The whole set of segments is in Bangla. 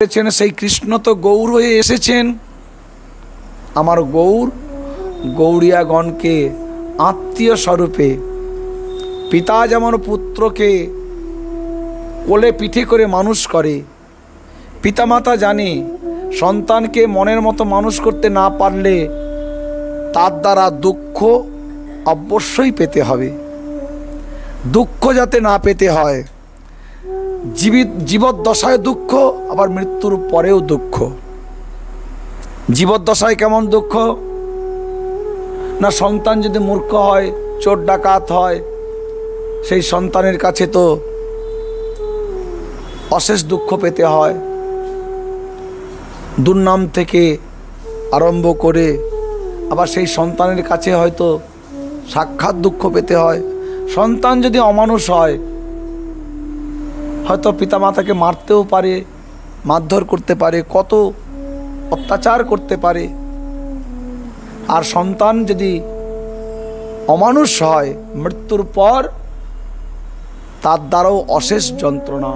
সেই কৃষ্ণ তো গৌর হয়ে এসেছেন। আমার গৌর গৌরিয়াগণকে আত্মীয় স্বরূপে, পিতা যেমন পুত্রকে কোলে পিঠে করে মানুষ করে, পিতামাতা জানে সন্তানকে মনের মতো মানুষ করতে না পারলে তার দ্বারা দুঃখ অবশ্যই পেতে হবে। দুঃখ যাতে না পেতে হয়, জীবদ্দশায় দুঃখ, আবার মৃত্যুর পরেও দুঃখ। জীবদ্দশায় কেমন দুঃখ না, সন্তান যদি মূর্খ হয়, চোর ডাকাত হয়, সেই সন্তানের কাছে তো অশেষ দুঃখ পেতে হয়। দুর্নাম থেকে আরম্ভ করে আবার সেই সন্তানের কাছে হয়তো সাক্ষাৎ দুঃখ পেতে হয়। সন্তান যদি অমানুষ হয়, হয়তো পিতামাতাকে মারতেও পারে, মারধর করতে পারে, কত অত্যাচার করতে পারে। আর সন্তান যদি অমানুষ হয়, মৃত্যুর পর তার দ্বারাও অশেষ যন্ত্রণা।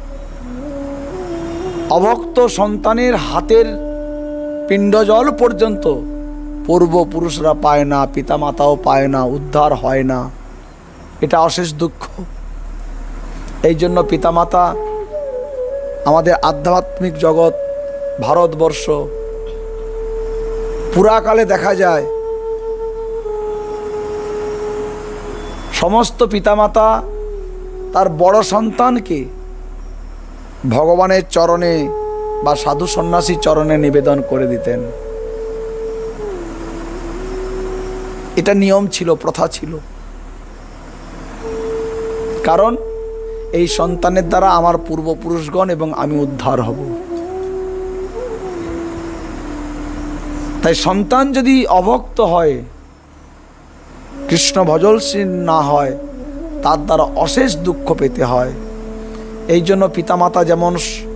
অভক্ত সন্তানের হাতের পিণ্ডজল পর্যন্ত পূর্বপুরুষরা পায় না, পিতামাতাও পায় না, উদ্ধার হয় না। এটা অশেষ দুঃখ। এই জন্য পিতামাতা, আমাদের আধ্যাত্মিক জগৎ, ভারতবর্ষ, পুরাকালে দেখা যায় সমস্ত পিতামাতা তার বড় সন্তানকে ভগবানের চরণে বা সাধু সন্ন্যাসী চরণে নিবেদন করে দিতেন। এটা নিয়ম ছিল, প্রথা ছিল। কারণ এই সন্তানের দ্বারা আমার পূর্বপুরুষগণ এবং আমি উদ্ধার হব। তাই সন্তান যদি অভক্ত হয়, কৃষ্ণ ভজনশীল না হয়, তার দ্বারা অশেষ দুঃখ পেতে হয়। এই জন্য পিতামাতা যেমন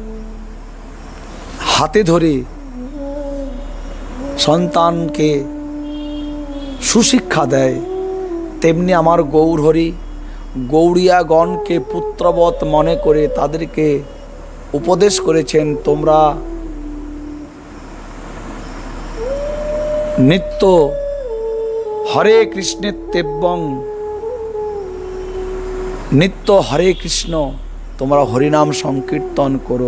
হাতে ধরে সন্তানকে সুশিক্ষা দেয়, তেমনি আমার গৌর হরি গৌরিয়াগণকে পুত্রবৎ মনে করে তাদেরকে উপদেশ করেছেন, তোমরা নিত্য হরে কৃষ্ণেত্যেবং, নিত্য হরে কৃষ্ণ, তোমরা হরিনাম সংকীর্তন করো,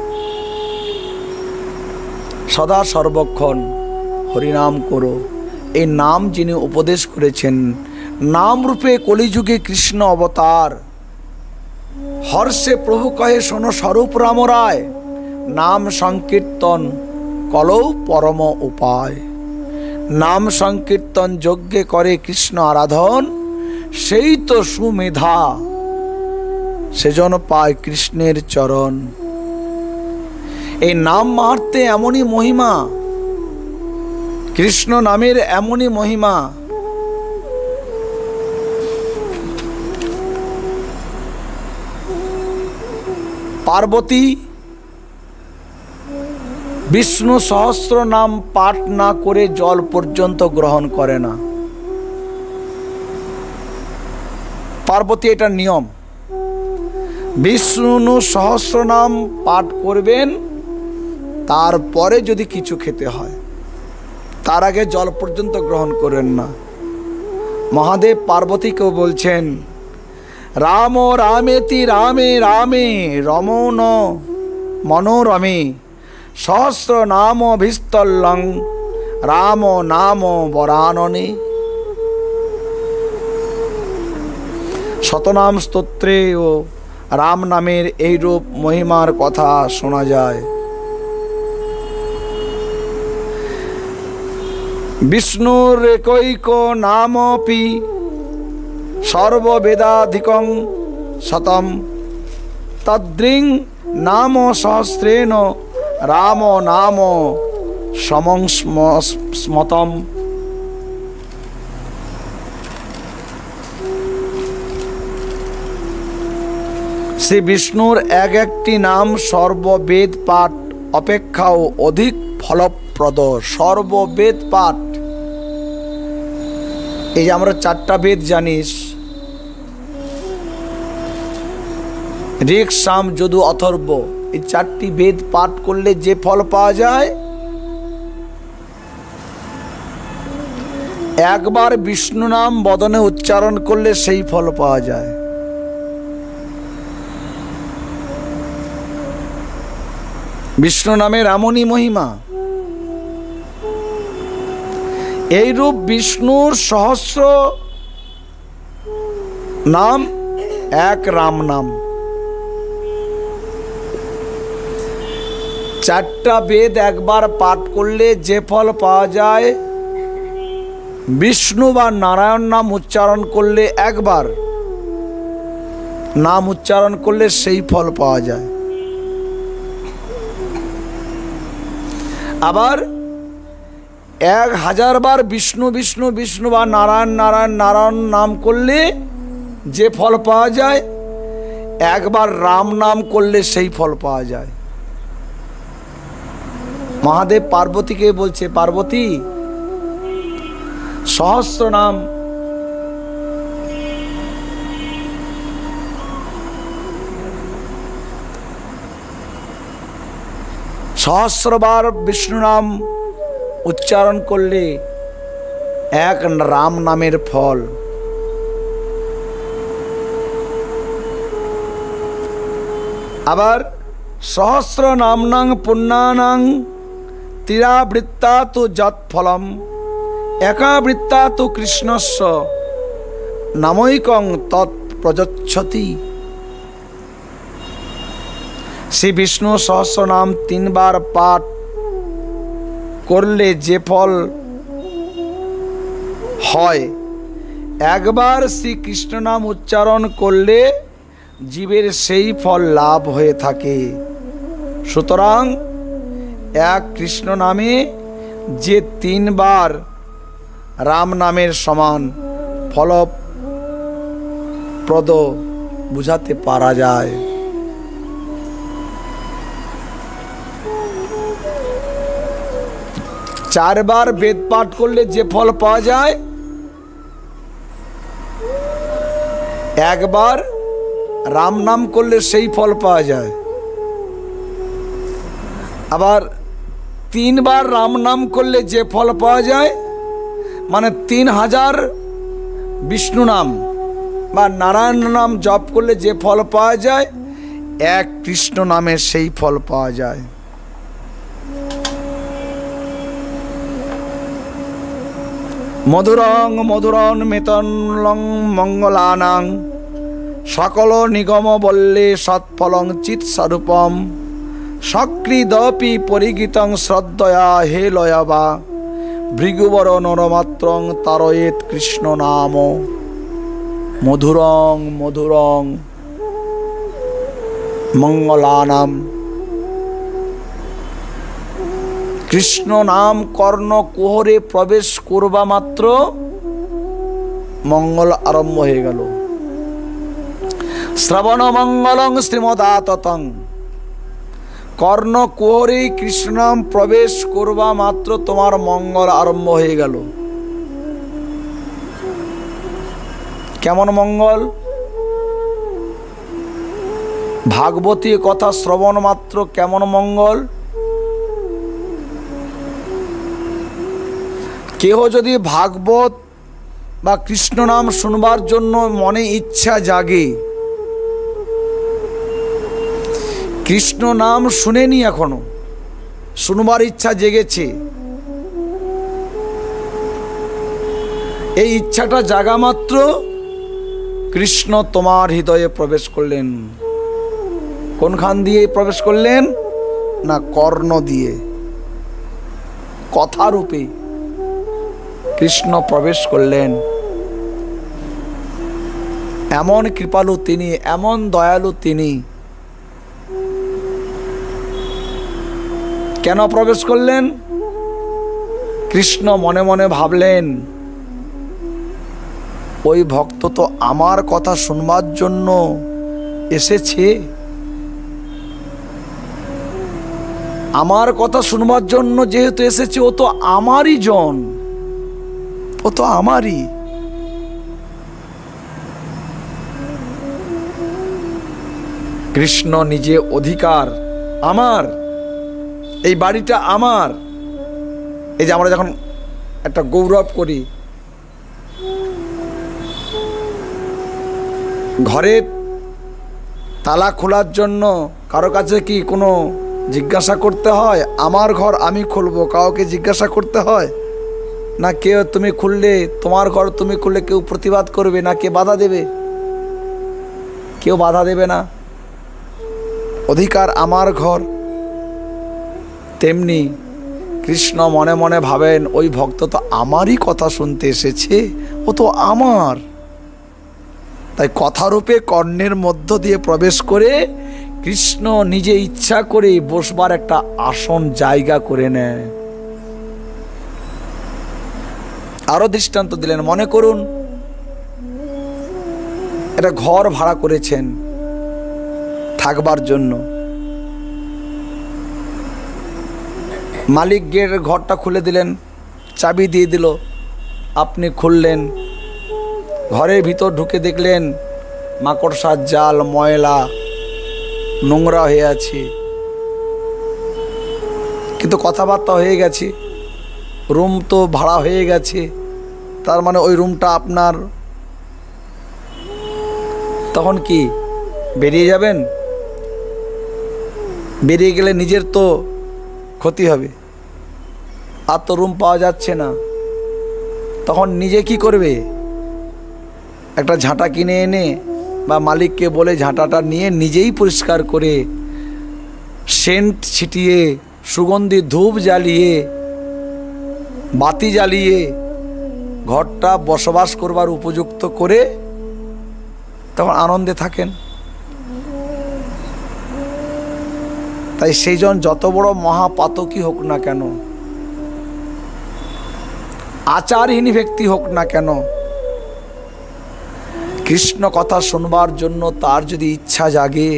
সদা সর্বক্ষণ হরিনাম করো। এই নাম যিনি উপদেশ করেছেন, নাম রূপে কলিযুগে কৃষ্ণ অবতার, হর্ষে প্রভু কহে শোনো স্বরূপ রাম রায়, নাম সংকীর্তন কলৌ পরম উপায়। নাম সংকীর্তন যজ্ঞে করে কৃষ্ণ আরাধন, সেই তো সুমেধা, সেজন পায় কৃষ্ণের চরণ। এই নাম মাহাত্ম্যে এমনই মহিমা, কৃষ্ণ নামের এমনই মহিমা, পার্বতী বিষ্ণু সহস্র নাম পাঠ না করে জল পর্যন্ত গ্রহণ করে না। পার্বতী এটা নিয়ম, বিষ্ণু সহস্র নাম পাঠ করবেন, তারপরে যদি কিছু খেতে হয়, তার আগে জল পর্যন্ত গ্রহণ করেন না। মহাদেব পার্বতীকেও বলছেন, রাম রামেতি রামে রামে রমণ মনোরমে, সহস্র নাম ভিস্তল্লং রাম নাম বরাননে। শতনাম স্তোত্রে ও রাম নামের এইরূপ মহিমার কথা শোনা যায়। বিষ্ণুর একৈক নামপি সর্ববেদাধিকং শতম, তদ্রিং নাম সহস্রেণ রাম নাম সমং স্মতম। শ্রী বিষ্ণুর এক একটি নাম সর্ববেদ পাঠ অপেক্ষাও অধিক ফলপ্রদ। সর্ববেদ পাঠ, এই যে আমরা চারটা বেদ জানিস, ঋক সাম যদু অথর্ব, এই 4টি বেদ পাঠ করলে যে ফল পাওয়া যায়, একবার বিষ্ণু নাম বদনে উচ্চারণ করলে সেই ফল পাওয়া যায়। বিষ্ণু নামের এমনই মহিমা। এইরূপ বিষ্ণুর সহস্র নাম এক রাম নাম। 4টা বেদ একবার পাঠ করলে যে ফল পাওয়া যায়, বিষ্ণু বা নারায়ণ নাম উচ্চারণ করলে, একবার নাম উচ্চারণ করলে সেই ফল পাওয়া যায়। আবার 1000 বার বিষ্ণু বিষ্ণু বিষ্ণু বা নারায়ণ নারায়ণ নারায়ণ নাম করলে যে ফল পাওয়া যায়, একবার রাম নাম করলে সেই ফল পাওয়া যায়। মহাদেব পার্বতীকে বলছে, পার্বতী সহস্র নাম সহস্রবার বিষ্ণু নাম উচ্চারণ করলে এক রাম নামের ফল। আবার সহস্র নামনাং পুণ্যানাং ত্রিরাবৃত্তা তু যৎ ফলম একাবৃত্তা তু কৃষ্ণস্য নামৈকং তৎ প্রযচ্ছতি। শ্রী বিষ্ণু সহস্র নাম 3 বার পাঠ করলে যে ফল হয়, একবার শ্রীকৃষ্ণ নাম উচ্চারণ করলে জীবের সেই ফল লাভ হয়ে থাকে। সুতরাং এক কৃষ্ণ নামে যে 3 বার রাম নামের সমান ফলপ্রদ বুঝাতে পারা যায়। চারবার বেদ পাঠ করলে যে ফল পাওয়া যায়, একবার রাম নাম করলে সেই ফল পাওয়া যায়। আবার 3 বার রাম নাম করলে যে ফল পাওয়া যায়, মানে 3000 বিষ্ণু নাম বা নারায়ণ নাম জপ করলে যে ফল পাওয়া যায়, এক কৃষ্ণ নামে সেই ফল পাওয়া যায়। মধুরং মধুরং মেতনলং মঙ্গলানাং সকল নিগম বললে সৎফলং চিৎস্বরূপম সক্রিদপি পরিগীতং শ্রদ্ধয়া হে লয়াবা ভৃগুবর নরমাত্রং তারয়েত কৃষ্ণ নাম। মধুরং মধুরং মঙ্গলানাম। কৃষ্ণ নাম কর্ণ কুহরে প্রবেশ করবা মাত্র মঙ্গল আরম্ভ হয়ে গেল। শ্রবণ মঙ্গলং শ্রীমদাততং। কর্ণ কুহরে কৃষ্ণ নাম প্রবেশ করবা মাত্র তোমার মঙ্গল আরম্ভ হয়ে গেল। কেমন মঙ্গল? ভাগবতী কথা শ্রবণ মাত্র কেমন মঙ্গল। কেহ যদি ভাগবত বা কৃষ্ণ নাম শুনবার জন্য মনে ইচ্ছা জাগে, কৃষ্ণ নাম শুনেনি এখনো, শুনবার ইচ্ছা জেগেছে, এই ইচ্ছাটা জাগা মাত্র কৃষ্ণ তোমার হৃদয়ে প্রবেশ করলেন। কোনখান দিয়ে প্রবেশ করলেন? না, কর্ণ দিয়ে, কথারূপে কৃষ্ণ প্রবেশ করলেন। এমন কৃপালু তিনি, এমন দয়ালু তিনি। কেন প্রবেশ করলেন? কৃষ্ণ মনে মনে ভাবলেন, ওই ভক্ত তো আমার কথা শুনবার জন্য এসেছে, আমার কথা শুনবার জন্য যেহেতু এসেছে, ও তো আমারই জন, ও তো আমারই। কৃষ্ণ নিজে অধিকার আমার, এই বাড়িটা আমার। এই যে আমরা যখন একটা গৌরব করি, ঘরের তালা খোলার জন্য কারো কাছে কি কোনো জিজ্ঞাসা করতে হয়? আমার ঘর আমি খুলবো, কাউকে জিজ্ঞাসা করতে হয় না? কেউ তুমি খুললে, তোমার ঘর তুমি খুললে কেউ প্রতিবাদ করবে না? কে বাধা দেবে? কেউ বাধা দেবে না। অধিকার আমার ঘর। তেমনি কৃষ্ণ মনে মনে ভাবেন, ওই ভক্ত তো আমারই কথা শুনতে এসেছে, ও তো আমার। তাই কথারূপে কর্ণের মধ্য দিয়ে প্রবেশ করে কৃষ্ণ নিজে ইচ্ছা করে বসবার একটা আসন জায়গা করে নেয়। আরো দৃষ্টান্ত দিলেন, মনে করুন একটা ঘর ভাড়া করেছেন থাকবার জন্য। মালিক গেটের ঘরটা খুলে দিলেন, চাবি দিয়ে দিল, আপনি খুললেন, ঘরের ভিতর ঢুকে দেখলেন মাকড়সার জাল, ময়লা, নোংরা হয়ে আছে। কিন্তু কথাবার্তা হয়ে গেছে, রুম তো ভাড়া হয়ে গেছে, তার মানে ওই রুমটা আপনার। তখন কি বেরিয়ে যাবেন? বেরিয়ে গেলে নিজের তো ক্ষতি হবে, আর তো রুম পাওয়া যাচ্ছে না। তখন নিজে কি করবে? একটা ঝাঁটা কিনে এনে বা মালিককে বলে ঝাঁটাটা নিয়ে নিজেই পরিষ্কার করে, সেন্ট ছিটিয়ে, সুগন্ধি ধূপ জ্বালিয়ে, বাতি জ্বালিয়ে ঘরটা বসবাস করবার উপযুক্ত করে তখন আনন্দে থাকেন। তাই সেইজন যত বড় মহাপাতকী হোক না কেন, আচারহীন ব্যক্তি হোক না কেন, কৃষ্ণ কথা শুনবার জন্য তার যদি ইচ্ছা জাগে,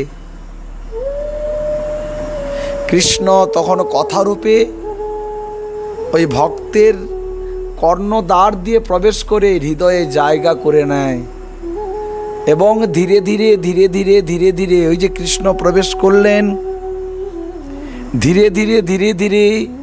কৃষ্ণ তখন কথারূপে ওই ভক্তের কর্ণদ্বার দিয়ে প্রবেশ করে হৃদয়ে জায়গা করে নেয়। এবং ধীরে ধীরে ধীরে ধীরে ধীরে ধীরে ওই যে কৃষ্ণ প্রবেশ করলেন, ধীরে ধীরে ধীরে ধীরে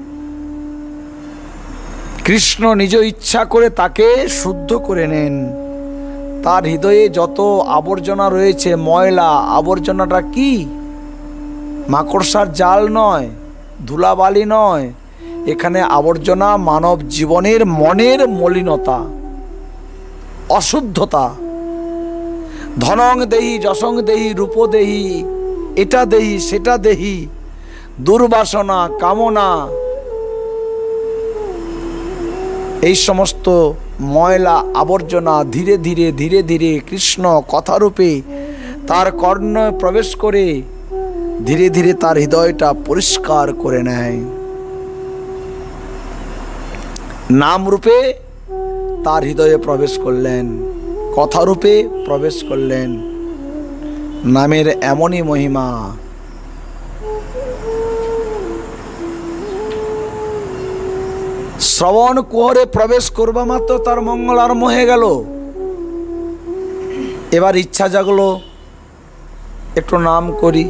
কৃষ্ণ নিজ ইচ্ছা করে তাকে শুদ্ধ করে নেন। তার হৃদয়ে যত আবর্জনা রয়েছে, ময়লা, আবর্জনাটা কি? মাকড়সার জাল নয়, ধুলাবালি নয়, এখানে আবর্জনা মানব জীবনের মনের মলিনতা, অশুদ্ধতা। ধনং দেহি, যশং দেহি, রূপ দেহি, এটা দেহি সেটা দেহি, দুর্বাসনা, কামনা, এই সমস্ত ময়লা আবর্জনা ধীরে ধীরে ধীরে ধীরে কৃষ্ণ কথারূপে তার কর্ণ প্রবেশ করে ধীরে ধীরে তার হৃদয়টা পরিষ্কার করে নেয়। নাম রূপে তার হৃদয়ে প্রবেশ করলেন, কথারূপে প্রবেশ করলেন। নামের এমনই মহিমা। শ্রবণ কুহরে প্রবেশ করবা মাত্র তার মঙ্গল আরম্ভ হয়ে গেল। এবার ইচ্ছা জাগলো একটু নাম করি।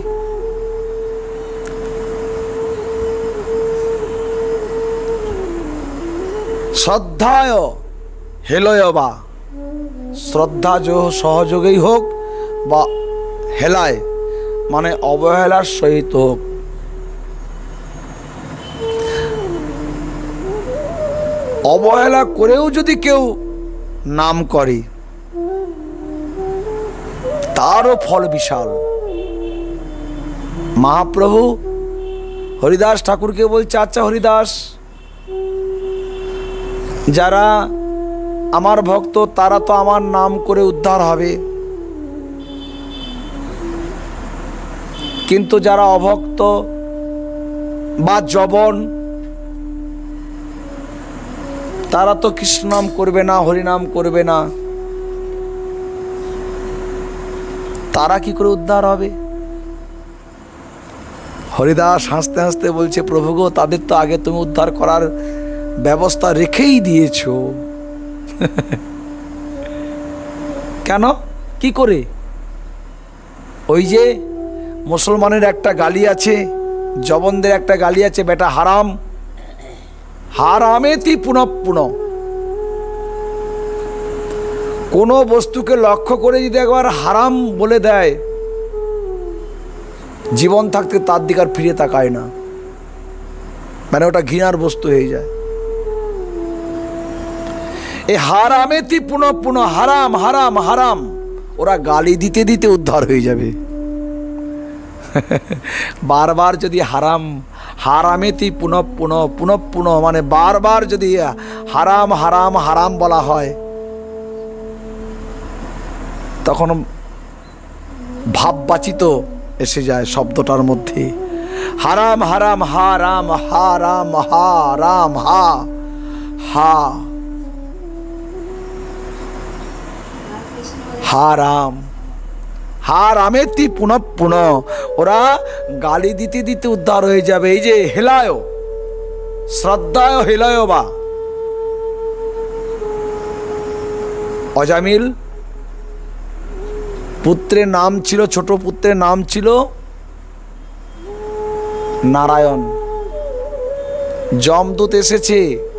শ্রদ্ধায় হেলয় বা, শ্রদ্ধা সহযোগেই হোক বা হেলায় মানে অবহেলার সহিত হোক, অবহেলা করেও যদি কেউ নাম করে তারও ফল বিশাল। মহাপ্রভু হরিদাস ঠাকুরকে বলছে, আচ্ছা হরিদাস, যারা আমার ভক্ত তারা তো আমার নাম করে উদ্ধার হবে, কিন্তু যারা অভক্ত বা জবন তারা তো কৃষ্ণ নাম করবে না, হরিনাম করবে না, তারা কি করে উদ্ধার হবে? হরিদাস হাসতে হাসতে বলছে, প্রভু গো, তাদের তো আগে তুমি উদ্ধার করার ব্যবস্থা রেখেই দিয়েছো। কেন? কি করে? ওই যে মুসলমানের একটা গালি আছে, জবনদের একটা গালি আছে, বেটা হারাম, হারামেতি পুনঃ পুনঃ। কোনো বস্তুকে লক্ষ্য করে যদি একবার হারাম বলে দেয়, জীবন থাকতে তার দিকে আর ফিরে তাকায় না, মানে ওটা ঘৃণার বস্তু হয়ে যায়। এই হারামেতি পুনঃ পুনঃ, হারাম হারাম হারাম, ওরা গালি দিতে দিতে উদ্ধার হয়ে যাবে। বারবার যদি হারাম, হারামেতি পুনঃ পুনঃ পুনঃ পুনঃ, মানে বারবার যদি হারাম হারাম হারাম বলা হয়, তখন ভাববাচিত এসে যায় শব্দটার মধ্যে। হারাম হারাম হারাম হারাম হারাম হা হা হারাম হারামেতি পুনঃ পুনঃ, ওরা গালি দিতে দিতে উদ্ধার হয়ে যাবে। এই যে হেলায়, শ্রদ্ধায় হেলায় বা, অজামিল পুত্রের নাম ছিল, ছোট পুত্রের নাম ছিল নারায়ণ। যমদূত এসেছে,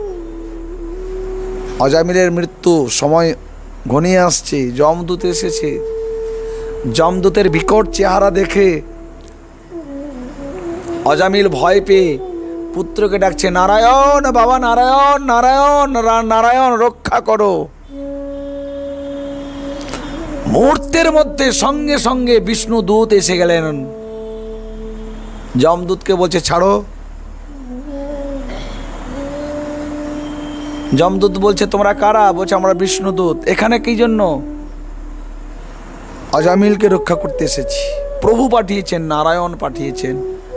অজামিলের মৃত্যু সময় ঘনিয়ে আসছে, যমদূত এসেছে। যমদূতের বিকট চেহারা দেখে অজামিল ভয় পেয়ে পুত্রকে ডাকছে, নারায়ণ বাবা নারায়ণ, নারায়ণ নারায়ণ রক্ষা করো। মুহূর্তের মধ্যে সঙ্গে সঙ্গে বিষ্ণু দূত এসে গেলেন। যমদূতকে বলছে, ছাড়ো। যমদূত বলছে, তোমরা কারা? বলছে, আমরা বিষ্ণুদূত। এখানে কি জন্য? অজামিলকে রক্ষা করতে এসেছি। প্রভু পাঠিয়েছেন, নারায়ণ পাঠিয়েছেন।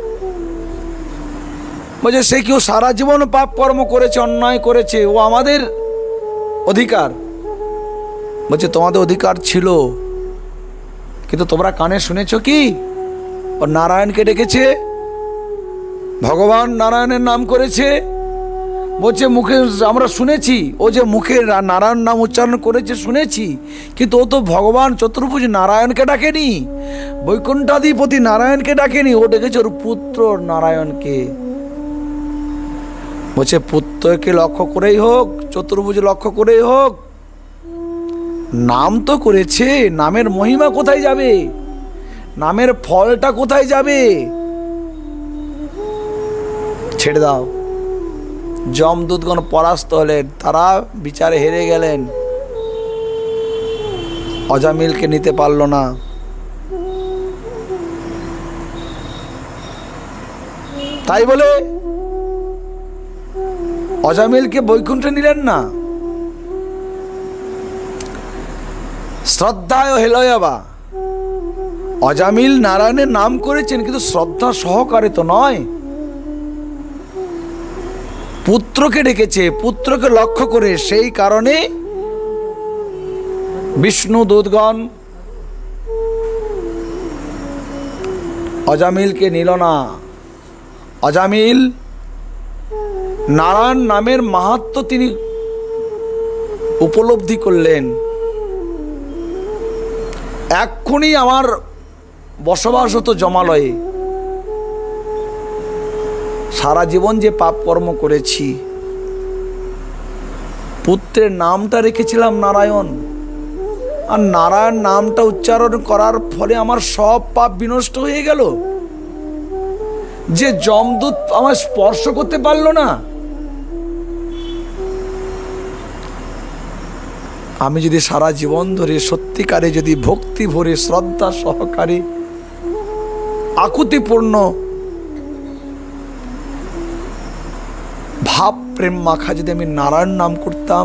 বলছে, সে কেউ সারা জীবন পাপ কর্ম করেছে, অন্যায় করেছে, ও আমাদের অধিকার। বলছে, তোমাদের অধিকার ছিল, কিন্তু তোমরা কানে শুনেছ কি? ও নারায়ণকে ডেকেছে, ভগবান নারায়ণের নাম করেছে। বলছে, মুখে আমরা শুনেছি, ও যে মুখে নারায়ণ নাম উচ্চারণ করেছে শুনেছি, কিন্তু ও তো ভগবান চতুর্ভুজ নারায়ণকে ডাকেনি, বৈকুণ্ঠাধিপতি নারায়ণকে ডাকেনি, ও ডেকেছে ওর পুত্র নারায়ণকে। বলছে, পুত্রকে লক্ষ্য করেই হোক, চতুর্ভুজ লক্ষ্য করেই হোক, নাম তো করেছে, নামের মহিমা কোথায় যাবে? নামের ফলটা কোথায় যাবে? ছেড়ে দাও। যমদূতগণ পরাস্ত হলেন, তারা বিচারে হেরে গেলেন, অজামিলকে নিতে পারল না। তাই বলে অজামিলকে বৈকুণ্ঠে নিলেন না। শ্রদ্ধায় হেলয়বা, অজামিল নারায়ণের নাম করেছেন, কিন্তু শ্রদ্ধা সহকারে তো নয়। পুত্রকে ডেকেছে, পুত্রকে লক্ষ্য করে, সেই কারণে বিষ্ণু দূতগণ অজামিলকে নিল না। অজামিল নারায়ণ নামের মাহাত্ম্য তিনি উপলব্ধি করলেন। এক্ষুনি আমার বসবাস হতো জমালয়ে, সারা জীবন যে পাপ কর্ম করেছি, পুত্রের নামটা রেখেছিলাম নারায়ণ, আর নারায়ণ নামটা উচ্চারণ করার ফলে আমার সব পাপ বিনষ্ট হয়ে গেল। যে যমদূত আমার স্পর্শ করতে পারলো না, আমি যদি সারা জীবন ধরে সত্যিকারে যদি ভক্তি ভরে শ্রদ্ধা সহকারে আকুতিপূর্ণ ভাব প্রেম মাখা যদি আমি নারায়ণ নাম করতাম,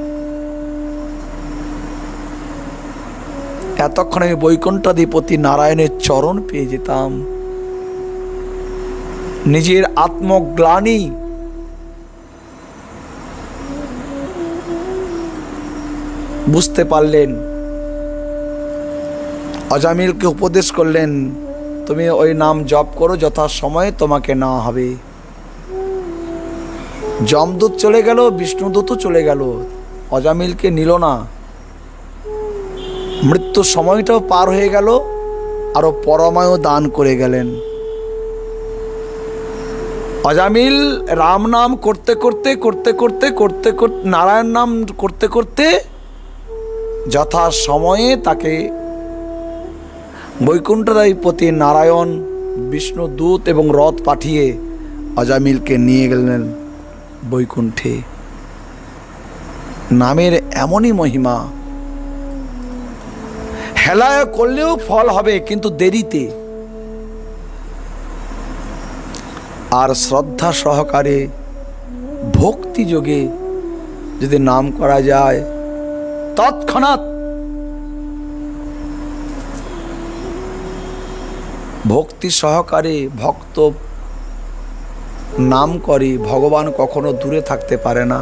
এতক্ষণ আমি বৈকুণ্ঠাধিপতি নারায়ণের চরণ পেয়ে যেতাম। নিজের আত্মগ্লানি বুঝতে পারলেন। অজামিলকে উপদেশ করলেন, তুমি ওই নাম জপ করো, যথা সময়ে তোমাকে নেওয়া হবে। যমদূত চলে গেল, বিষ্ণুদূতও চলে গেল, অজামিলকে নিল না। মৃত্যুর সময়টাও পার হয়ে গেল, আরো পরমায়ু দান করে গেলেন। অজামিল রাম নাম করতে করতে করতে করতে করতে করতে নারায়ণ নাম করতে করতে যথা সময়ে তাকে বৈকুণ্ঠরাধিপতি নারায়ণ বিষ্ণু দূত এবং রথ পাঠিয়ে অজামিলকে নিয়ে গেলেন বৈকুণ্ঠে। নামের এমনই মহিমা, হেলায় করলেও ফল হবে কিন্তু দেরিতে, আর শ্রদ্ধা সহকারে ভক্তি যোগে যদি নাম করা যায় তৎক্ষণাৎ ভক্তি সহকারে ভক্ত নাম করে, ভগবান কখনো দূরে থাকতে পারে না।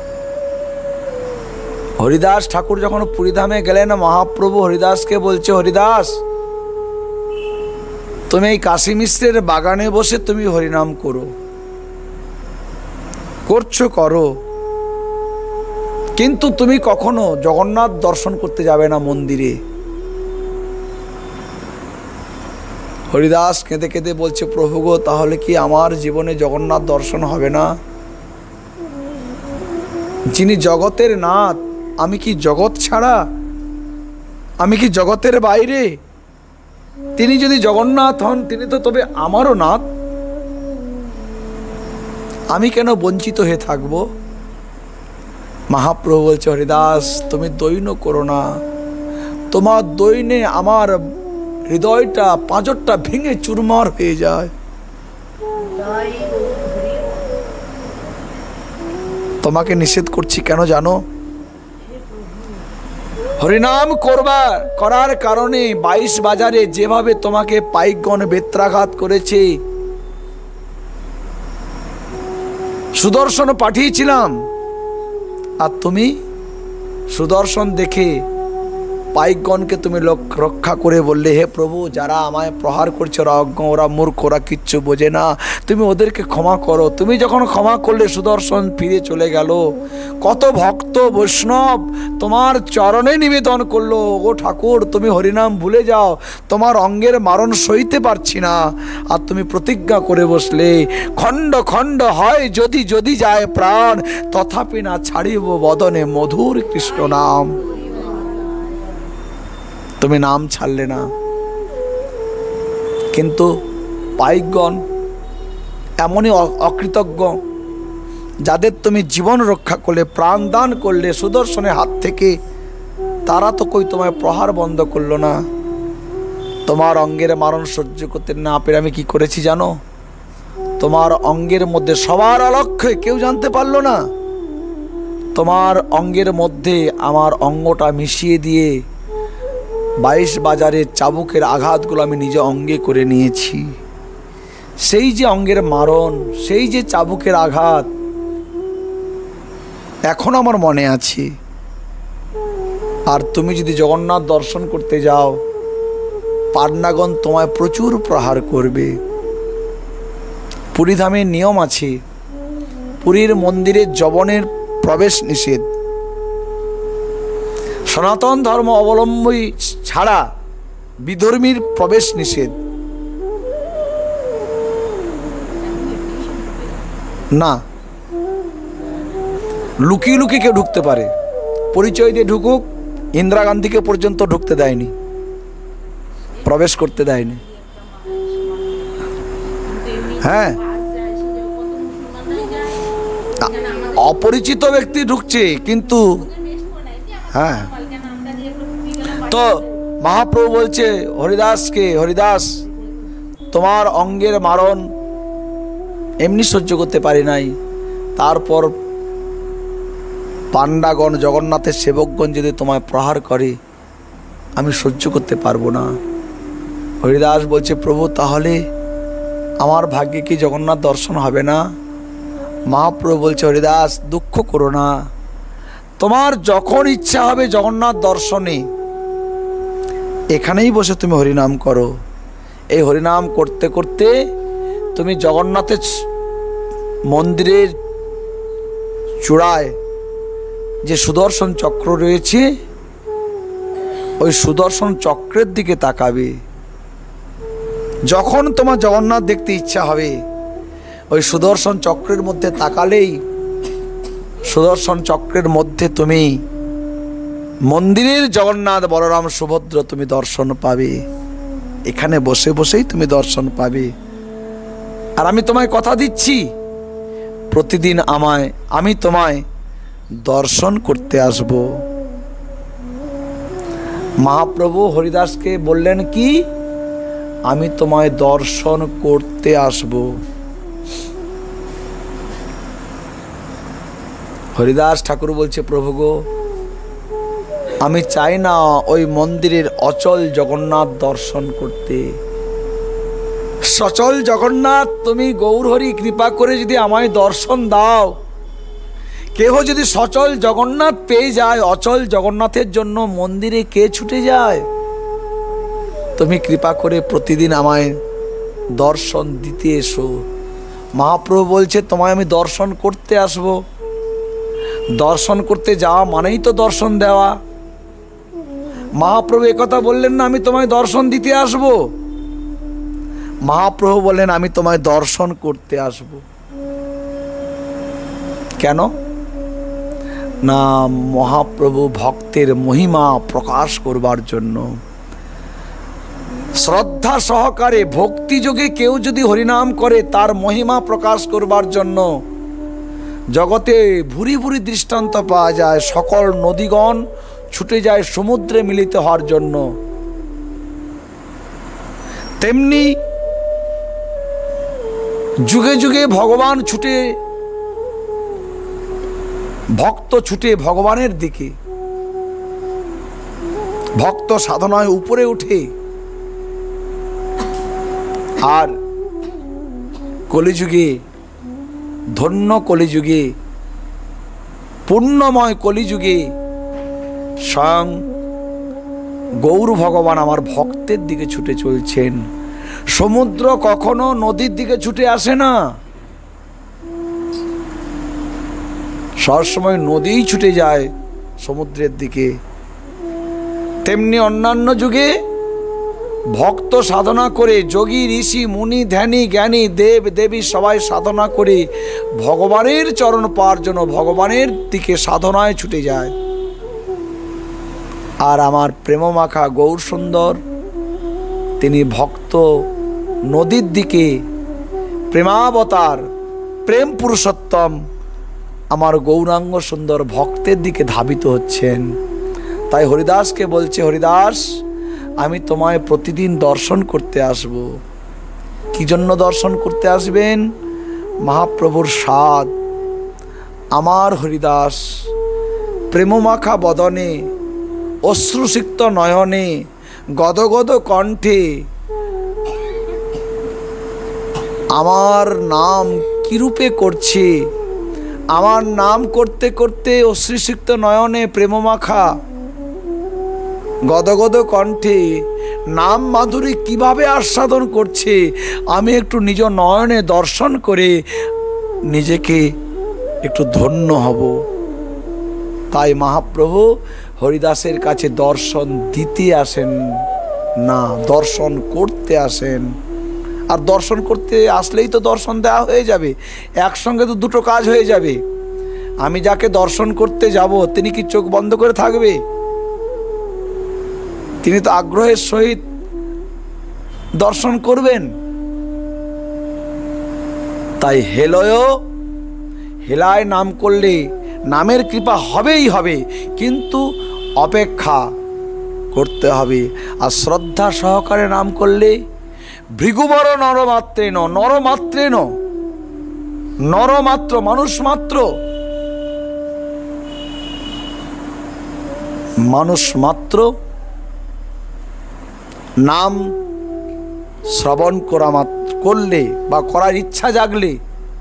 হরিদাস ঠাকুর যখন পুরীধামে গেলেন, মহাপ্রভু হরিদাসকে বলছে, হরিদাস তুমি এই কাশী মিশ্রের বাগানে বসে তুমি হরিনাম করো, করছো করো, কিন্তু তুমি কখনো জগন্নাথ দর্শন করতে যাবে না মন্দিরে। হরিদাস কেঁদে কেঁদে বলছে, প্রভু গো, তাহলে কি আমার জীবনে জগন্নাথ দর্শন হবে না? যিনি জগতের নাথ, আমি কি জগৎ ছাড়া? আমি কি জগতের বাইরে? তিনি যদি জগন্নাথ হন, তিনি তো তবে আমারও নাথ। আমি কেন বঞ্চিত হয়ে থাকবো? মহাপ্রভু বলছে, হরিদাস তুমি দৈন্য করো না, তোমার দৈন্যে আমার হৃদয়টা পাঁজরটা ভেঙে চুরমার হয়ে যায়। তোমাকে নিষেধ করছি কেন জানো? হরিনাম করার কারণে 22 বাজারে যেভাবে তোমাকে পাইকগণ বেত্রাঘাত করেছে, সুদর্শন পাঠিয়েছিলাম, আর তুমি সুদর্শন দেখে পাইকগণকে তুমি রক্ষা করে বললে, হে প্রভু, যারা আমায় প্রহার করছে ওরা অজ্ঞ, ওরা মূর্খ, ওরা কিচ্ছু বোঝে না, তুমি ওদেরকে ক্ষমা করো। তুমি যখন ক্ষমা করলে সুদর্শন ফিরে চলে গেল। কত ভক্ত বৈষ্ণব তোমার চরণে নিবেদন করলো, ও ঠাকুর তুমি হরিনাম ভুলে যাও, তোমার অঙ্গের মারণ সইতে পারছি না। আর তুমি প্রতিজ্ঞা করে বসলে, খণ্ড খণ্ড হয় যদি যদি যায় প্রাণ, তথাপি না ছাড়িব বদনে মধুর কৃষ্ণ নাম। তুমি নাম ছাড়লে না, কিন্তু পাইকগণ এমনই অকৃতজ্ঞ, যাদের তুমি জীবন রক্ষা করলে, প্রাণ দান করলে সুদর্শনের হাত থেকে, তারা তো কই তোমায় প্রহার বন্ধ করলো না। তোমার অঙ্গের মারণ সহ্য করতে না পেরে আমি কি করেছি জানো? তোমার অঙ্গের মধ্যে সবার অলক্ষ্যে, কেউ জানতে পারলো না, তোমার অঙ্গের মধ্যে আমার অঙ্গটা মিশিয়ে দিয়ে 22 বাজারের চাবুকের আঘাতগুলো আমি নিজে অঙ্গে করে নিয়েছি। সেই যে অঙ্গের মারণ, সেই যে চাবুকের আঘাত এখন আমার মনে আছে। আর তুমি যদি জগন্নাথ দর্শন করতে যাও, পান্নাগণ তোমায় প্রচুর প্রহার করবে। পুরীধামের নিয়ম আছে, পুরীর মন্দিরে যবনের প্রবেশ নিষেধ। সনাতন ধর্ম অবলম্বী ছাড়া বিধর্মীর প্রবেশ নিষেধ। না, লুকিয়ে লুকিয়ে কেউ ঢুকতে পারে, পরিচয় দিয়ে ঢুকুক। ইন্দিরা গান্ধীকে পর্যন্ত ঢুকতে দেয়নি, প্রবেশ করতে দেয়নি। হ্যাঁ, অপরিচিত ব্যক্তি ঢুকছে, কিন্তু হ্যাঁ, তো মহাপ্রভু বলছে হরিদাসকে, হরিদাস তোমার অঙ্গের মারণ এমনি সহ্য করতে পারি নাই, তারপর পান্ডাগণ জগন্নাথের সেবকগণ যদি তোমায় প্রহার করে, আমি সহ্য করতে পারবো না। হরিদাস বলছে, প্রভু তাহলে আমার ভাগ্যে কি জগন্নাথ দর্শন হবে না? মহাপ্রভু বলছে, হরিদাস দুঃখ করো না, তোমার যখন ইচ্ছা হবে জগন্নাথ দর্শনে, এখানেই বসে তুমি হরিনাম করো। এই হরিনাম করতে করতে তুমি জগন্নাথের মন্দিরের চূড়ায় যে সুদর্শন চক্র রয়েছে, ওই সুদর্শন চক্রের দিকে তাকাবে। যখন তোমার জগন্নাথ দেখতে ইচ্ছা হবে, ওই সুদর্শন চক্রের মধ্যে তাকালেই সুদর্শন চক্রের মধ্যে তুমি মন্দিরের জগন্নাথ বলরাম সুভদ্র তুমি দর্শন পাবে। এখানে বসে বসেই তুমি দর্শন পাবে। আর আমি তোমায় কথা দিচ্ছি, প্রতিদিন আমি তোমায় দর্শন করতে আসব। মহাপ্রভু হরিদাসকে বললেন কি, আমি তোমায় দর্শন করতে আসব। হরিদাস ঠাকুর বলছে, প্রভু গো, আমি চাই না ওই মন্দিরের অচল জগন্নাথ দর্শন করতে। সচল জগন্নাথ তুমি গৌরহরি কৃপা করে যদি আমায় দর্শন দাও। কেহ যদি সচল জগন্নাথ পেয়ে যায়, অচল জগন্নাথের জন্য মন্দিরে কে ছুটে যায়? তুমি কৃপা করে প্রতিদিন আমায় দর্শন দিতে এসো। মহাপ্রভু বলছে, তোমায় আমি দর্শন করতে আসব। দর্শন করতে যাওয়া মানেই তো দর্শন দেওয়া। মহাপ্রভু একথা বললেন না আমি তোমায় দর্শন দিতে আসব। মহাপ্রভু বললেন আমি তোমায় দর্শন করতে আসব। কেন না, মহাপ্রভু ভক্তের মহিমা প্রকাশ করবার জন্য। শ্রদ্ধা সহকারে ভক্তিযোগে কেউ যদি হরিনাম করে, তার মহিমা প্রকাশ করবার জন্য। জগতে ভুরি ভুরি দৃষ্টান্ত পাওয়া যায়, সকল নদীগণ ছুটে যায় সমুদ্রে মিলিত হওয়ার জন্য। তেমনি যুগে যুগে ভগবান ছুটে, ভক্ত ছুটে ভগবানের দিকে, ভক্ত সাধনায় উপরে উঠে। আর কলিযুগে, ধন্য কলিযুগে, পুণ্যময় কলিযুগে স্বয়ং গৌর ভগবান আমার ভক্তের দিকে ছুটে চলছেন। সমুদ্র কখনো নদীর দিকে ছুটে আসে না, সবসময় নদীই ছুটে যায় সমুদ্রের দিকে। তেমনি অন্যান্য যুগে ভক্ত সাধনা করে, যোগী ঋষি মুনি ধ্যানী জ্ঞানী দেব দেবী সবাই সাধনা করে ভগবানের চরণ পাওয়ার জন্য ভগবানের দিকে সাধনায় ছুটে যায়। আর আমার প্রেমমাখা গৌর সুন্দর তিনি ভক্ত নদীর দিকে, প্রেমাবতার প্রেম পুরুষোত্তম আমার গৌরাঙ্গ সুন্দর ভক্তের দিকে ধাবিত হচ্ছেন। তাই হরিদাসকে বলছে, হরিদাস আমি তোমায় প্রতিদিন দর্শন করতে আসব। কি জন্য দর্শন করতে আসবেন? মহাপ্রভুর স্বাদ আমার হরিদাস প্রেমমাখা বদনে, অশ্রুসিক্ত নয়নে, গদগদ কণ্ঠে আমার নাম কিরূপে করছে। আমার নাম করতে করতে অশ্রুসিক্ত নয়নে, প্রেমমাখা গদগদ কণ্ঠে নাম মাধুরী কিভাবে আস্বাদন করছে, আমি একটু নিজ নয়নে দর্শন করে নিজেকে একটু ধন্য হব। তাই মহাপ্রভু হরিদাসের কাছে দর্শন দিতে আসেন না, দর্শন করতে আসেন। আর দর্শন করতে আসলেই তো দর্শন দেওয়া হয়ে যাবে, একসঙ্গে তো দুটো কাজ হয়ে যাবে। আমি যাকে দর্শন করতে যাব তিনি কি চোখ বন্ধ করে থাকবে? তিনি তো আগ্রহের সহিত দর্শন করবেন। তাই হেলায় নাম করলে নামের কৃপা হবেই হবে, কিন্তু অপেক্ষা করতে হবে। আর শ্রদ্ধা সহকারে নাম করলে ভৃগুবর নরমাত্রেন, নরমাত্রেন, নরমাত্র মানুষ মাত্র নাম শ্রবণ করলে বা করার ইচ্ছা জাগলে,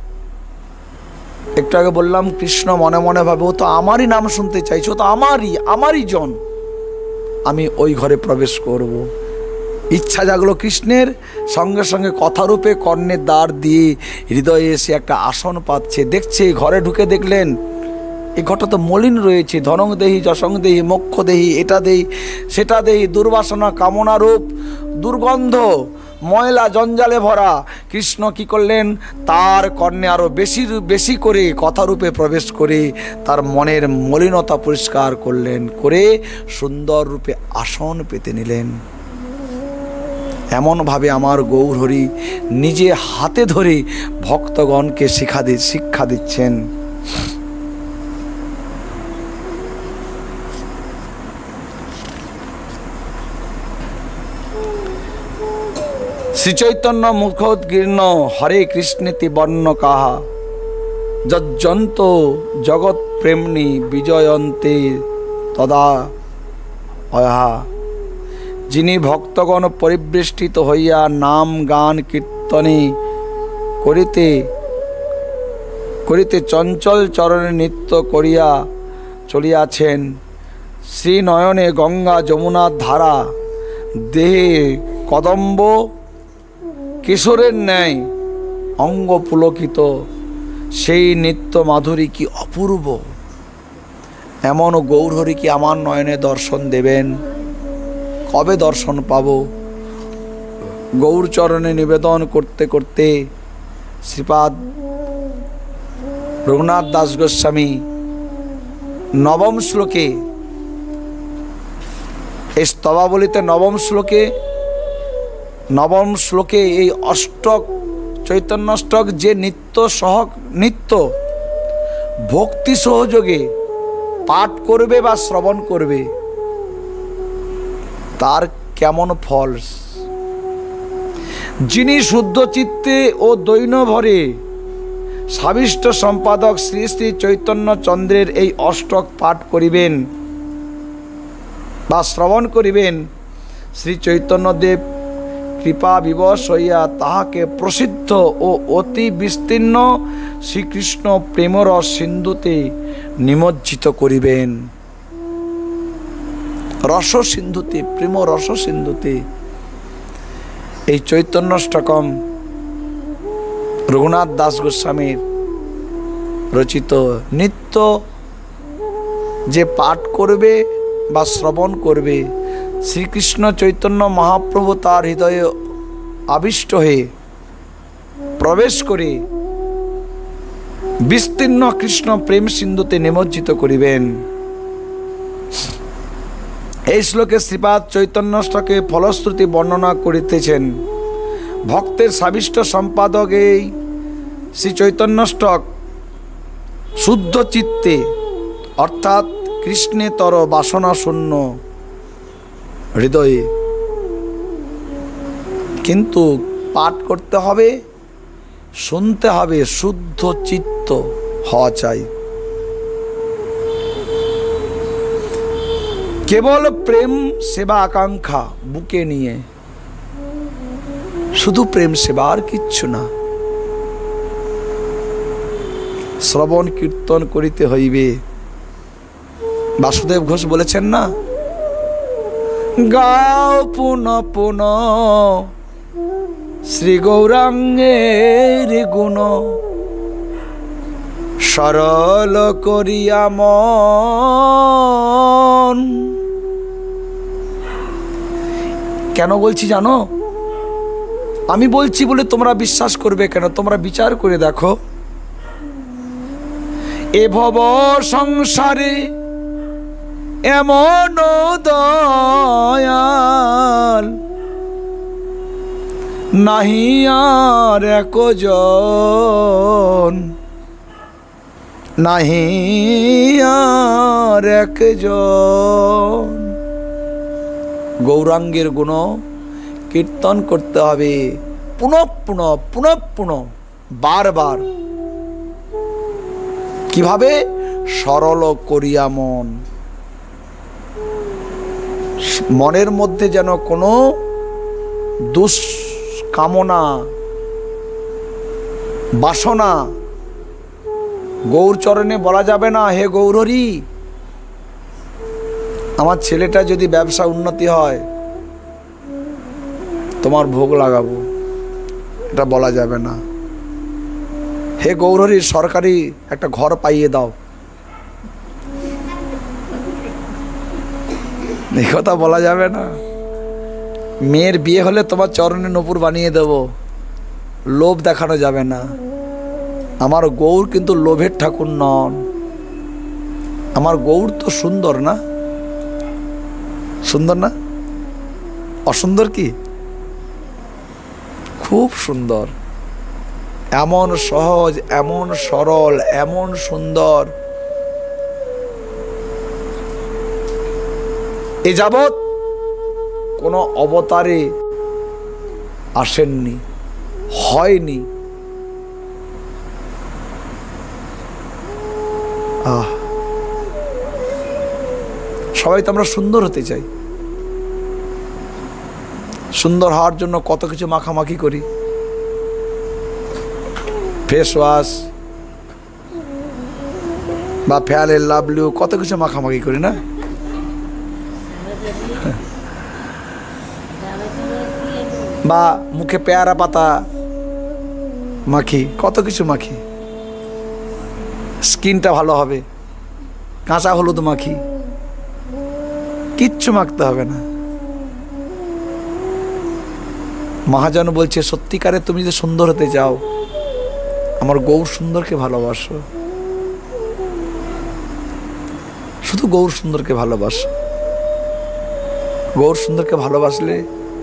একটু আগে বললাম কৃষ্ণ মনে মনে ভাবে ও তো আমারই নাম শুনতে চাইছে, ও তো আমারই জন, আমি ওই ঘরে প্রবেশ করব। ইচ্ছা জাগলো কৃষ্ণের, সঙ্গে সঙ্গে কথারূপে কর্ণের দ্বার দিয়ে হৃদয়ে এসে একটা আসন পাচ্ছে। দেখছে, ঘরে ঢুকে দেখলেন এই ঘরটা তো মলিন রয়েছে, ধনং দেহি যশং দেহি মোক্ষ দেহি, এটা দেহি সেটা দেহি, দুর্বাসনা কামনা রূপ দুর্গন্ধ ময়লা জঞ্জালে ভরা। কৃষ্ণ কি করলেন? তার কর্ণে আরো বেশি বেশি করে কথারূপে প্রবেশ করে তার মনের মলিনতা পরিষ্কার করলেন, করে সুন্দর রূপে আসন পেতে নিলেন। এমনভাবে আমার গৌরহরি নিজে হাতে ধরে ভক্তগণকে শিক্ষা দিচ্ছেন। শ্রীচৈতন্য মুখোদ্গীর্ণ হরে কৃষ্ণেতি বর্ণ কাহা যজ্জন্ত জগৎ প্রেমনি বিজয়ন্তে তদা অহা। যিনি ভক্তগণ পরিবেষ্টিত হইয়া নাম গান কীর্তনে করিতে করিতে চঞ্চল চরণে নৃত্য করিয়া চলিয়াছেন, শ্রীনয়নে গঙ্গা যমুনার ধারা, দেহে কদম্ব কিশোরের ন্যায় অঙ্গ পুলকিত, সেই নিত্য মাধুরী কি অপূর্ব। এমন গৌরহরি কি আমার নয়নে দর্শন দেবেন? কবে দর্শন পাব? গৌরচরণে নিবেদন করতে করতে শ্রীপাদ রঘুনাথ দাস গোস্বামী নবম শ্লোকে, এই স্তবাবলিতে নবম শ্লোকে এই অষ্টক চৈতন্যাষ্টক যে নিত্য ভক্তি সহযোগে পাঠ করবে বা শ্রবণ করবে, তার কেমন ফল। যিনি শুদ্ধ চিত্তে ও দৈন ভরে সাবিষ্ট সম্পাদক শ্রী শ্রী চৈতন্য চন্দ্রের এই অষ্টক পাঠ করিবেন বা শ্রবণ করিবেন, শ্রী চৈতন্যদেব কৃপা বিবশ হইয়া তাহাকে প্রসিদ্ধ ও অতি বিস্তীর্ণ শ্রীকৃষ্ণ প্রেমরস সিন্ধুতে নিমজ্জিত করিবেন। রস সিন্ধুতে, প্রেম রস সিন্ধুতে। এই চৈতন্যাষ্টকম রঘুনাথ দাস গোস্বামীর রচিত, নিত্য যে পাঠ করবে বা শ্রবণ করবে, শ্রীকৃষ্ণ চৈতন্য মহাপ্রভু তার হৃদয়ে আবিষ্ট হয়ে প্রবেশ করে বিস্তীর্ণ কৃষ্ণ প্রেম সিন্ধুতে নিমজ্জিত করিবেন। এই শ্লোকে শ্রীপাদ চৈতন্যাষ্টকে ফলশ্রুতি বর্ণনা করিতেছেন। ভক্তের সাবিষ্ট সম্পাদক এই শ্রী চৈতন্যাষ্টক শুদ্ধ চিত্তে অর্থাৎ কৃষ্ণেতর বাসনা শূন্য হৃদয়ে, কিন্তু পাঠ করতে হবে, শুনতে হবে, শুদ্ধ চিত্ত হওয়া চাই। কেবল প্রেম সেবা আকাঙ্ক্ষা বুকে নিয়ে, শুধু প্রেম সেবা, আর কিচ্ছু না। শ্রবণ কীর্তন করিতে হইবে। বাসুদেব ঘোষ বলেছেন না, গাও পুন পুন শ্রী গৌরাঙ্গের গুণ, সরল করিয়া মন। কেন বলছি জানো? আমি বলছি বলে তোমরা বিশ্বাস করবে কেন? তোমরা বিচার করে দেখো। এ ভব সংসারে এমন দয়াল নাহি আর একজন, নাহি আর একজন। গৌরাঙ্গের গুণ কীর্তন করতে হবে পুনঃ পুনঃ পুনঃ পুনঃ, বারবার। কিভাবে? সরল করিয়া মন। মনের মধ্যে যেন কোনো দুষ্কামনা বাসনা গৌরচরণে বলা যাবে না, হে গৌরহরি আমার ছেলেটা যদি ব্যবসা উন্নতি হয় তোমার ভোগ লাগাবো, এটা বলা যাবে না। হে গৌরহরি সরকারি একটা ঘর পাইয়ে দাও, এই কথা বলা যাবে না। মেয়ের বিয়ে হলে তোমার চরণে নূপুর বানিয়ে দেব, লোভ দেখানো যাবে না। আমার গৌর কিন্তু লোভের ঠাকুর নন। আমার গৌর তো সুন্দর না? সুন্দর না? অসুন্দর কি? খুব সুন্দর, এমন সহজ, এমন সরল, এমন সুন্দর। এ যাবৎ কোনো অবতারে আসেননি, হয়নি। সবাই তো আমরা সুন্দর হতে চাই। সুন্দর হওয়ার জন্য কত কিছু মাখামাখি করি, ফেস ওয়াশ বা ফেয়ার এন্ড লাভলি, কত কিছু মাখামাখি করি না? বা মুখে পেয়ারা পাতা মাখি, কত কিছু মাখি, স্কিনটা ভালো হবে, কাঁচা হলুদ মাখি, কিচ্ছু মাখতে হবে না। মহাজন বলছে, সত্যিকারে তুমি যদি সুন্দর হতে চাও, আমার গৌর সুন্দরকে ভালোবাসো, শুধু গৌর সুন্দরকে ভালোবাসো। গৌর সুন্দরকে ভালোবাসলে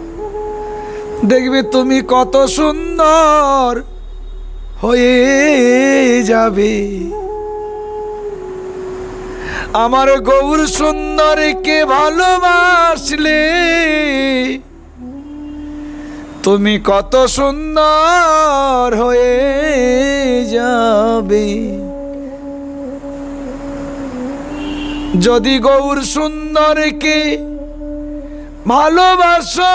দেখবে তুমি কত সুন্দর হয়ে যাবে। আমার গৌর সুন্দরকে ভালোবাসলে তুমি কত সুন্দর হয়ে যাবে। যদি গৌর সুন্দরকে ভালোবাসো,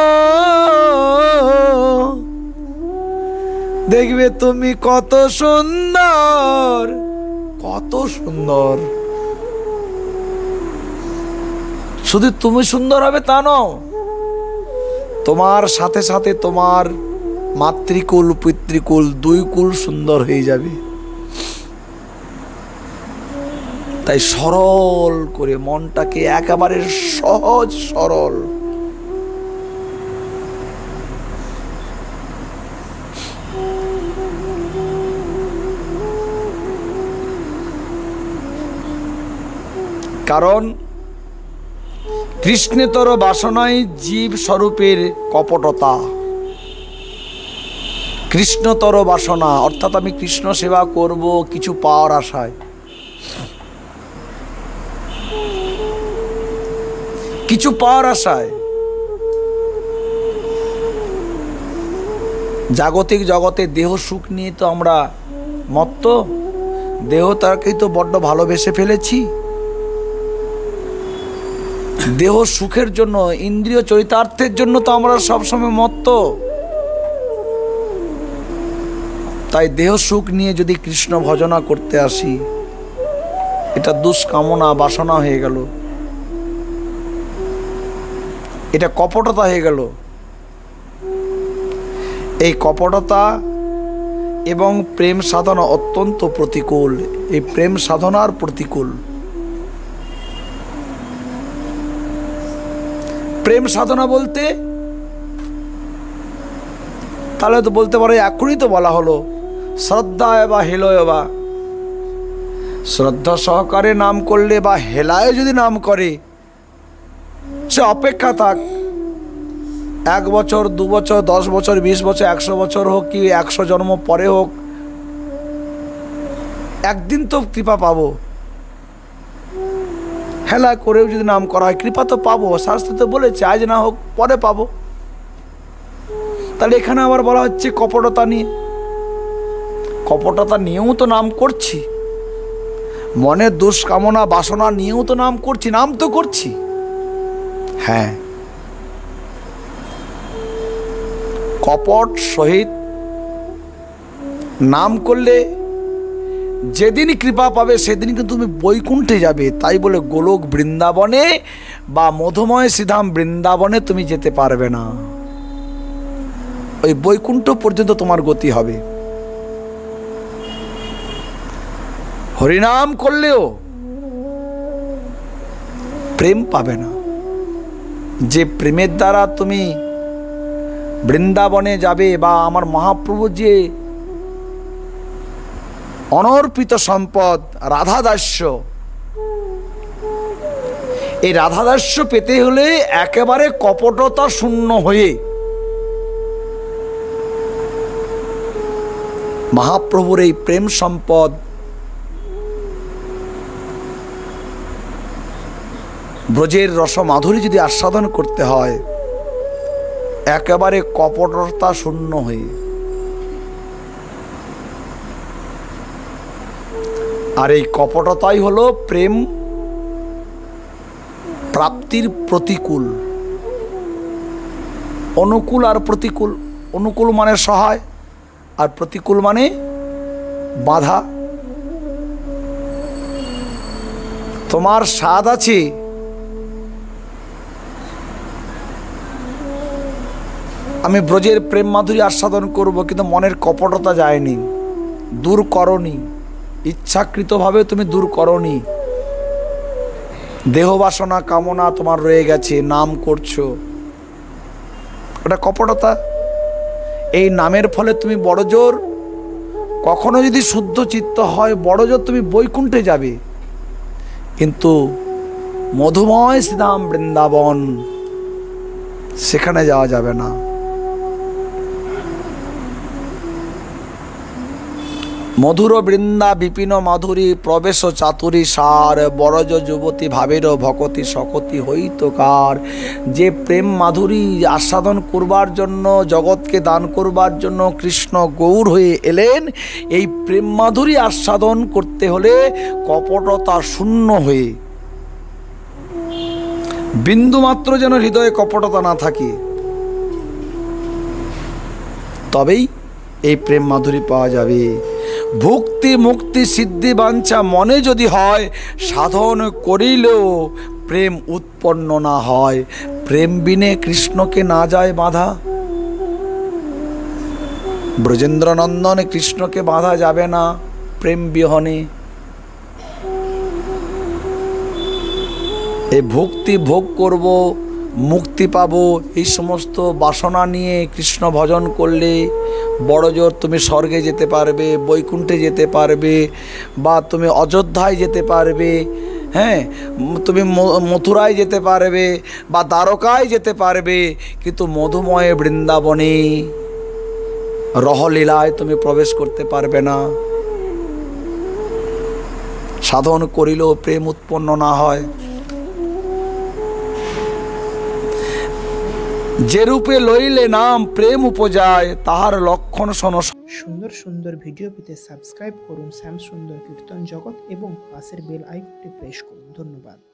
দেখবে তুমি কত সুন্দর, কত সুন্দর। শুধু তুমি সুন্দর হবে তা নয়, তোমার সাথে সাথে তোমার মাতৃকুল পিতৃকুল দুই কুল সুন্দর হয়ে যাবে। তাই সরল করে মনটাকে, একেবারে সহজ সরল, কারণ কৃষ্ণেতর বাসনায় জীব স্বরূপের কপটতা। কৃষ্ণতর বাসনা অর্থাৎ আমি কৃষ্ণ সেবা করব কিছু পাওয়ার আশায়, কিছু পাওয়ার আশায়। জাগতিক জগতে দেহ সুখ নিয়ে তো আমরা মত্ত, দেহটাকেই তো বড্ড ভালোবেসে ফেলেছি। দেহ সুখের জন্য, ইন্দ্রিয় চরিতার্থের জন্য তো আমরা সবসময় মত্ত। তাই দেহ সুখ নিয়ে যদি কৃষ্ণ ভজনা করতে আসি, এটা দুষ্কামনা বাসনা হয়ে গেল, এটা কপটতা হয়ে গেল। এই কপটতা এবং প্রেম সাধনা অত্যন্ত প্রতিকূল। এই প্রেম সাধনার প্রতিকূল। প্রেম সাধনা বলতে তাহলে তো বলতে পারো, এখনই তো বলা হলো শ্রদ্ধা বা হেলয় বা। শ্রদ্ধা সহকারে নাম করলে বা হেলায় যদি নাম করে, সে অপেক্ষা থাক, 1 বছর 2 বছর 10 বছর 20 বছর 100 বছর হোক কি 100 জন্ম পরে হোক, একদিন তো কৃপা পাবো। হেলা করেও যদি নাম করা হয়, কৃপা তো পাবো। শাস্ত্র তো বলেছে আজ না হোক পরে পাবো। তাহলে এখানে আবার বলা হচ্ছে কপটতা নিয়ে। কপটতা নিয়েও তো নাম করছি, মনের দুষ্কামনা বাসনা নিয়েও তো নাম করছি, নাম তো করছি। হ্যাঁ, কপট সহিত নাম করলে যেদিন কৃপা পাবে সেদিন কিন্তু তুমি বৈকুণ্ঠে যাবে। তাই বলে গোলক বৃন্দাবনে বা মধুময় শ্রীধাম বৃন্দাবনে তুমি যেতে পারবে না, ওই বৈকুণ্ঠ পর্যন্ত তোমার গতি হবে। হরিনাম করলেও প্রেম পাবে না। যে প্রেমের দ্বারা তুমি বৃন্দাবনে যাবে, বা আমার মহাপ্রভু যে অনর্পিত সম্পদ রাধাদাস্য, এই রাধাদাস্য পেতে হলে একেবারে কপটতা শূন্য হয়ে মহাপ্রভুর এই প্রেম সম্পদ ব্রজের রসমাধুরী যদি আস্বাদন করতে হয় একেবারে কপটতা শূন্য হয়ে। আর এই কপটতাই হলো প্রেম প্রাপ্তির প্রতিকূল। অনুকূল আর প্রতিকূল, অনুকূল মানে সহায় আর প্রতিকূল মানে বাধা। তোমার স্বাদ আছে, আমি ব্রজের প্রেম মাধুরী আস্বাদন করব, কিন্তু মনের কপটতা যায়নি, দূর করনি, ইচ্ছাকৃতভাবে তুমি দূর করনি, দেহ বাসনা কামনা তোমার রয়ে গেছে, নাম করছো, ওটা কপটতা। এই নামের ফলে তুমি বড় জোর, কখনো যদি শুদ্ধ চিত্ত হয় বড় জোর তুমি বৈকুণ্ঠে যাবে, কিন্তু মধুময় শ্রীধাম বৃন্দাবন সেখানে যাওয়া যাবে না। মধুর বৃন্দা বিপিন মাধুরী প্রবেশ চাতুরী সার, বরজ যুবতী ভাবের ভকতি সকতি হইতকার। যে প্রেম মাধুরী আস্বাদন করবার জন্য, জগৎকে দান করবার জন্য কৃষ্ণ গৌর হয়ে এলেন, এই প্রেম মাধুরী আস্বাদন করতে হলে কপটতা শূন্য হয়ে, বিন্দুমাত্র যেন হৃদয়ে কপটতা না থাকে, তবেই এই প্রেম মাধুরী পাওয়া যাবে। ভক্তি মুক্তি সিদ্ধি বাঞ্ছা মনে যদি হয়, সাধন করিলেও প্রেম উৎপন্ন না হয়। প্রেম বিনে কৃষ্ণকে না যায় বাধা, ব্রজেন্দ্র নন্দনে কৃষ্ণকে বাধা যাবে না প্রেম বিহনে। এই ভক্তি ভোগ করব, মুক্তি পাবো, এই সমস্ত বাসনা নিয়ে কৃষ্ণ ভজন করলে বড় জোর তুমি স্বর্গে যেতে পারবে, বৈকুণ্ঠে যেতে পারবে, বা তুমি অযোধ্যায় যেতে পারবে, হ্যাঁ, তুমি মথুরায় যেতে পারবে বা দ্বারকায় যেতে পারবে, কিন্তু মধুময় বৃন্দাবনে রহলীলায় তুমি প্রবেশ করতে পারবে না। সাধন করিলেও প্রেম উৎপন্ন না হয়। যে রূপে লইলে নাম প্রেম উপজায়, তাহার লক্ষণ শোনো। সুন্দর সুন্দর ভিডিও পেতে সাবস্ক্রাইব করুন শ্যাম সুন্দর কীর্তন জগৎ এবং পাশের বেল আইকনটি প্রেস করুন। ধন্যবাদ।